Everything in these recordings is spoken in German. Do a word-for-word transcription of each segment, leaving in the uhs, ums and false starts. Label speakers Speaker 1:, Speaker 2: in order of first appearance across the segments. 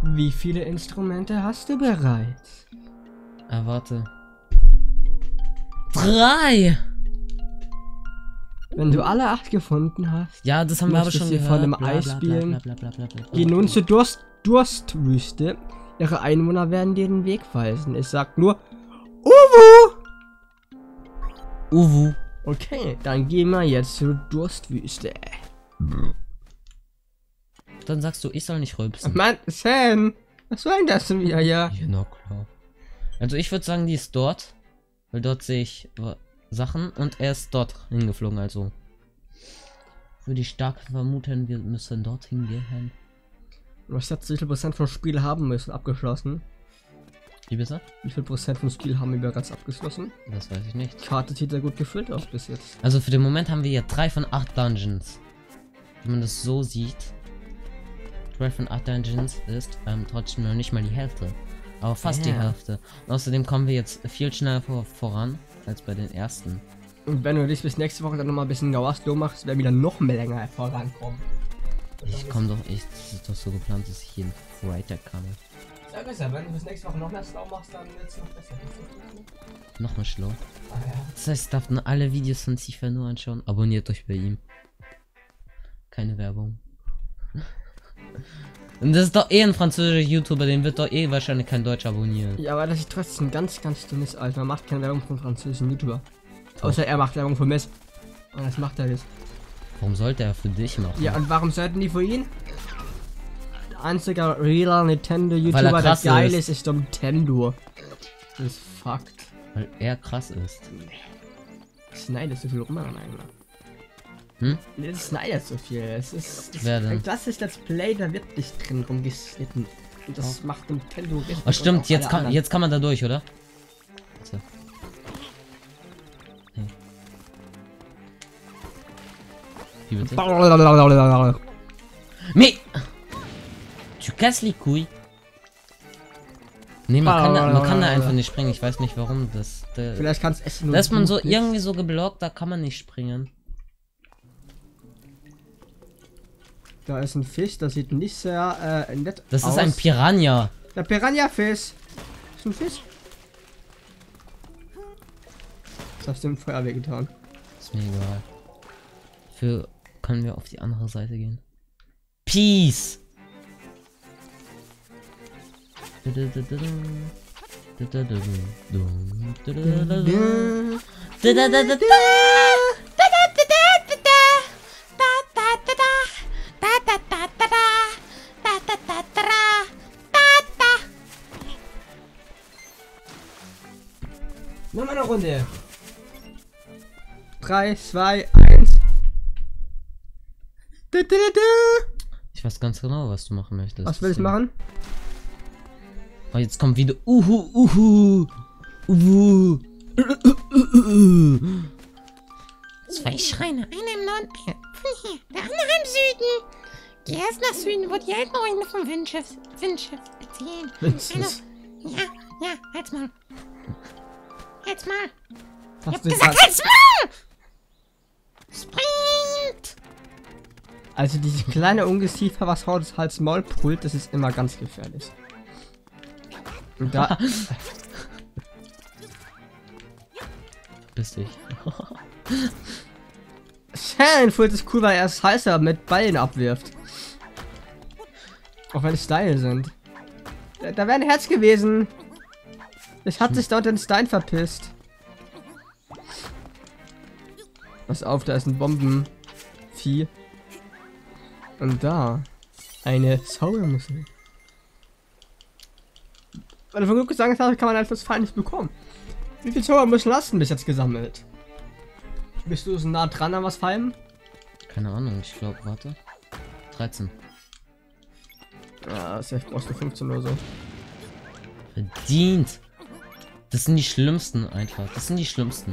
Speaker 1: Wie viele Instrumente hast du bereits?
Speaker 2: Ah, warte. Drei!
Speaker 1: Wenn du alle acht gefunden hast,
Speaker 2: Ja, das haben wir aber schon
Speaker 1: sie
Speaker 2: gehört.
Speaker 1: von einem
Speaker 2: Bla,
Speaker 1: Eis
Speaker 2: bla,
Speaker 1: spielen.
Speaker 2: bla, bla, bla, bla, bla, bla.
Speaker 1: Geh nun zur Durst Durstwüste. Ihre Einwohner werden dir den Weg weisen. Es sagt nur Uwu!
Speaker 2: Uwu.
Speaker 1: Okay, dann gehen wir jetzt zur Durstwüste.
Speaker 2: Dann sagst du, ich soll nicht rülpsen.
Speaker 1: Mann, Sam! Was war denn das denn wieder, ja?
Speaker 2: Ja, na klar. Also ich würde sagen, die ist dort. Weil dort sehe ich äh, Sachen und er ist dort hingeflogen, also. Würde ich stark vermuten, wir müssen dorthin gehen.
Speaker 1: Was hat wie viel Prozent vom Spiel haben müssen abgeschlossen?
Speaker 2: Wie bitte?
Speaker 1: Wie viel Prozent vom Spiel haben wir bereits abgeschlossen?
Speaker 2: Das weiß ich nicht.
Speaker 1: Die Karte sieht sehr gut gefüllt aus bis jetzt.
Speaker 2: Also für den Moment haben wir ja drei von acht Dungeons. Wenn man das so sieht. drei von acht Dungeons ist ähm, trotzdem noch nicht mal die Hälfte. Aber fast
Speaker 1: Ja.
Speaker 2: die Hälfte. Und außerdem kommen wir jetzt viel schneller vor, voran als bei den ersten.
Speaker 1: Und wenn du dich bis nächste Woche dann noch mal ein bisschen Gauaslo machst, werden wir dann noch mehr länger vorankommen.
Speaker 2: Ich komme doch, ich, das ist doch so geplant, dass ich jeden Freitag kann.
Speaker 1: Sag es ja, wenn du bis nächste Woche noch mehr Slow machst, dann wird es noch besser.
Speaker 2: Nochmal schlau.
Speaker 1: Ah, ja.
Speaker 2: Das heißt, ihr darf nur alle Videos von Sifa nur anschauen. Abonniert euch bei ihm. Keine Werbung. Und das ist doch eh ein französischer YouTuber, den wird doch eh wahrscheinlich kein Deutsch abonnieren.
Speaker 1: Ja, aber das ist trotzdem ganz, ganz dünnes Alter. Man macht keine Werbung von französischen YouTuber. Außer er macht Werbung für Mess. Und das macht er jetzt.
Speaker 2: Warum sollte er für dich machen?
Speaker 1: Ja, und warum sollten die für ihn? Der einzige realer Nintendo
Speaker 2: Weil er
Speaker 1: YouTuber, der
Speaker 2: krass
Speaker 1: geil
Speaker 2: ist.
Speaker 1: ist, ist Nintendo. Das ist Fakt.
Speaker 2: Weil er krass ist.
Speaker 1: Schneidet so viel rum an einem.
Speaker 2: Hm?
Speaker 1: Das schneidet so viel. Es ist, das,
Speaker 2: Wer denn?
Speaker 1: ein klassisches Let's Play, da wird nicht drin rumgeschnitten. Und das macht Nintendo richtig.
Speaker 2: Oh stimmt,
Speaker 1: und auch
Speaker 2: jetzt
Speaker 1: alle
Speaker 2: kann,
Speaker 1: anderen.
Speaker 2: jetzt kann man da durch, oder? So. Hey. Wie bitte? Mais tu casses les couilles. Nee, man kann, da, man kann da einfach nicht springen. Ich weiß nicht warum. Das, der,
Speaker 1: Vielleicht kannst es nur.
Speaker 2: da ist man so
Speaker 1: nicht.
Speaker 2: irgendwie so geblockt, da kann man nicht springen.
Speaker 1: Da ist ein Fisch, das sieht nicht sehr äh, nett
Speaker 2: Das
Speaker 1: aus.
Speaker 2: ist ein Piranha.
Speaker 1: Der Piranha-Fisch. Ist ein Fisch. Das hast du im Feuerwehr getan.
Speaker 2: Ist mir egal. Für können wir auf die andere Seite gehen. Peace.
Speaker 1: Nur mal eine Runde. drei, zwei, eins.
Speaker 2: Ich weiß ganz genau, was du machen möchtest.
Speaker 1: Was will ich machen?
Speaker 2: Oh, jetzt kommt wieder Uhu, Uhu, Uhu.
Speaker 3: Zwei Schreine, einer im Norden, von hier, der andere im Süden. Geh erst nach Süden, wo die alten Ruinen vom Windschiff, Windschiff beziehen.
Speaker 1: Windschiff.
Speaker 3: Einer, ja, ja, halt's mal. Halt's mal. Ich
Speaker 1: Hast
Speaker 3: hab
Speaker 1: du
Speaker 3: gesagt,
Speaker 1: grad-
Speaker 3: halt's mal! Springt!
Speaker 1: Also dieses kleine Ungeziefer, was Hals Hals Maul pult, das ist immer ganz gefährlich. Und da.
Speaker 2: Bist dich.
Speaker 1: Shanford ist cool, weil er es heißer mit Ballen abwirft. Auch wenn es Steine sind. Da, da wäre ein Herz gewesen. Es hat sich dort den Stein verpisst. Pass auf, da ist ein Bombenvieh. Und da eine Zaubermuschel. Weil du von Glück gesagt hast, kann man etwas Feines bekommen. Wie viele Zaubermuscheln hast du bis jetzt gesammelt? Bist du so nah dran an was Feinem?
Speaker 2: Keine Ahnung, ich glaube, warte. dreizehn.
Speaker 1: Ja, safe brauchst du fünfzehn oder so.
Speaker 2: Verdient. Das sind die schlimmsten einfach. Das sind die schlimmsten.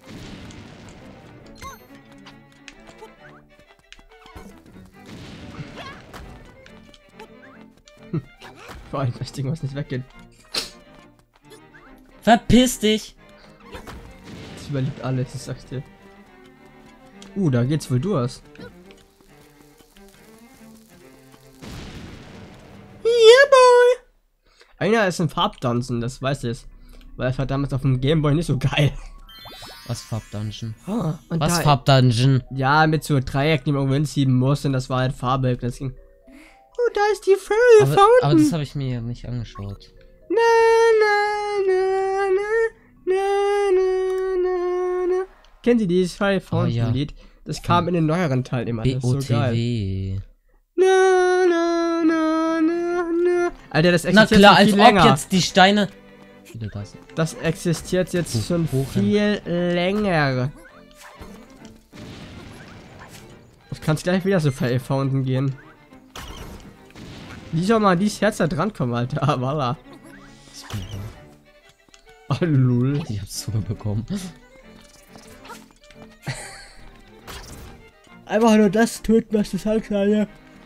Speaker 1: Vor allem das Ding, was nicht weggeht.
Speaker 2: Verpiss dich!
Speaker 1: Das überlebt alles, ich sag's dir. Uh, da geht's wohl durch. Yeah, boy! Einer ist ein Farbdungeon, das weiß ich. Weil das war damals auf dem Gameboy nicht so geil.
Speaker 2: Was Farbdungeon?
Speaker 1: Oh, und
Speaker 2: Was
Speaker 1: da,
Speaker 2: Farbdungeon?
Speaker 1: Ja, mit so Dreiecken, die man irgendwo hinschieben muss und das war halt Farbe. Das ging. Oh, da ist die Fairy
Speaker 2: Aber,
Speaker 1: Fountain.
Speaker 2: aber das habe ich mir ja nicht angeschaut.
Speaker 1: Na, na, na, na, na, na, na. Kennen Sie dieses Fairy Fountain
Speaker 2: Oh, ja.
Speaker 1: Lied? Das kam in den neueren Teilen immer. Das ist so geil.
Speaker 2: B O T W.
Speaker 1: Na, na, na, na, na. Alter, das
Speaker 2: Na
Speaker 1: existiert
Speaker 2: klar,
Speaker 1: schon
Speaker 2: als
Speaker 1: viel
Speaker 2: ob
Speaker 1: länger.
Speaker 2: jetzt die Steine... Wieder das.
Speaker 1: Das existiert jetzt
Speaker 2: Hoch-
Speaker 1: schon
Speaker 2: hochrennen.
Speaker 1: viel länger. Ich kann gleich wieder so Fairy Fountain gehen. Wie soll man an dieses Herz da drankommen, Alter? Ah, voilà. Oh, lul.
Speaker 2: Ich hab's sogar bekommen.
Speaker 1: Einfach nur das töten, was das halt gerade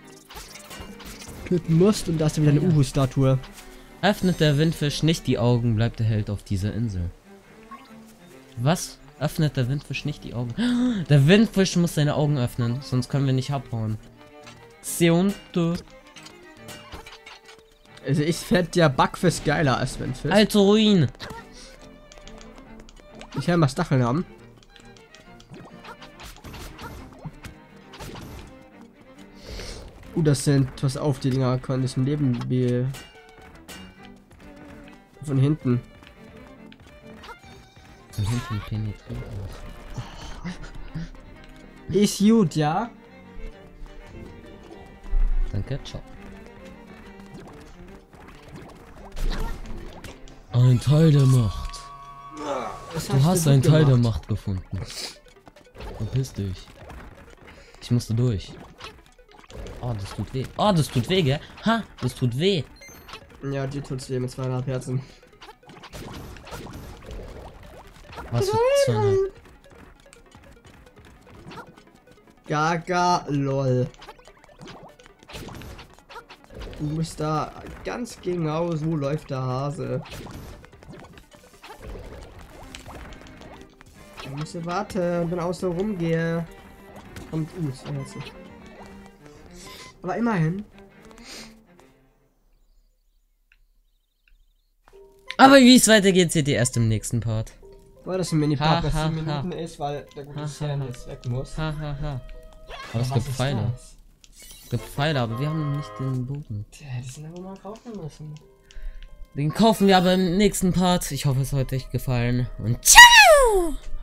Speaker 1: töten musst und da ist dann wieder eine
Speaker 2: Ja.
Speaker 1: Uhu-Statue.
Speaker 2: Öffnet der Windfisch nicht die Augen, bleibt der Held auf dieser Insel. Was? Öffnet der Windfisch nicht die Augen? Der Windfisch muss seine Augen öffnen, sonst können wir nicht abhauen. Seunte.
Speaker 1: Also ich fände ja Backfisch geiler als Windfisch.
Speaker 2: Alte Ruin.
Speaker 1: Ich will mal Stacheln haben. Uh, das sind, pass auf, die Dinger können ich im Leben be... Von hinten.
Speaker 2: Von hinten penetriert.
Speaker 1: Ist gut, ja?
Speaker 2: Danke, ciao. Ein Teil der Macht.
Speaker 1: Das
Speaker 2: Du hast
Speaker 1: du
Speaker 2: einen
Speaker 1: gut
Speaker 2: Teil der
Speaker 1: gemacht.
Speaker 2: Macht gefunden. Verpiss dich. Ich musste durch. Oh, das tut weh. Oh, das tut weh, gell? Ha, das tut weh.
Speaker 1: Ja, die tut's weh mit zweieinhalb Herzen.
Speaker 2: Was für Zunge.
Speaker 1: Gaga, lol. Du musst da ganz genau, so läuft der Hase. Ich muss warten, wenn außen rumgehe. Kommt, uh, zwei Herzen. Aber immerhin.
Speaker 2: Aber wie es weitergeht, seht ihr erst im nächsten Part.
Speaker 1: Weil das ein Mini-Part
Speaker 2: Ha,
Speaker 1: nach
Speaker 2: ha,
Speaker 1: zehn
Speaker 2: ha.
Speaker 1: Minuten ist, weil der gute
Speaker 2: Ha,
Speaker 1: Sam
Speaker 2: ha, ha.
Speaker 1: jetzt weg muss.
Speaker 2: Ha, ha, ha. Aber es
Speaker 1: Was
Speaker 2: gibt
Speaker 1: ist
Speaker 2: Pfeile.
Speaker 1: das?
Speaker 2: Es gibt Pfeile, aber wir haben nicht den Bogen.
Speaker 1: Tja, die sind aber mal kaufen müssen.
Speaker 2: Den kaufen wir aber im nächsten Part. Ich hoffe, es hat euch gefallen. Und ciao!